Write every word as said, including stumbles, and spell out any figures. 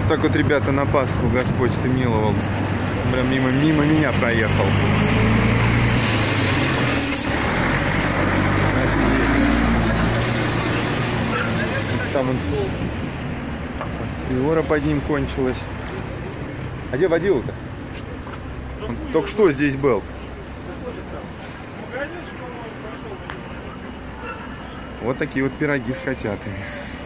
Вот так вот, ребята, на Пасху Господь ты миловал. Прям мимо, мимо меня проехал. Там он... Приора под ним кончилась. А где водила-то? Он только что здесь был. Вот такие вот пироги с котятами.